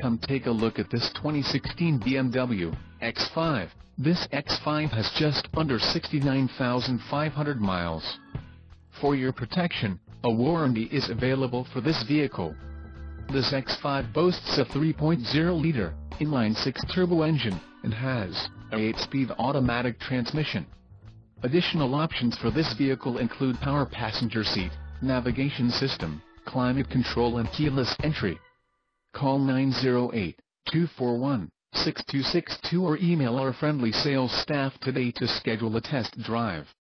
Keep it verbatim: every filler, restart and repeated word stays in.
Come take a look at this twenty sixteen B M W X five. This X five has just under sixty-nine thousand five hundred miles. For your protection, a warranty is available for this vehicle. This X five boasts a three point oh liter, inline-six turbo engine, and has a eight-speed automatic transmission. Additional options for this vehicle include power passenger seat, navigation system, climate control and keyless entry. Call nine oh eight, two four one, six two six two or email our friendly sales staff today to schedule a test drive.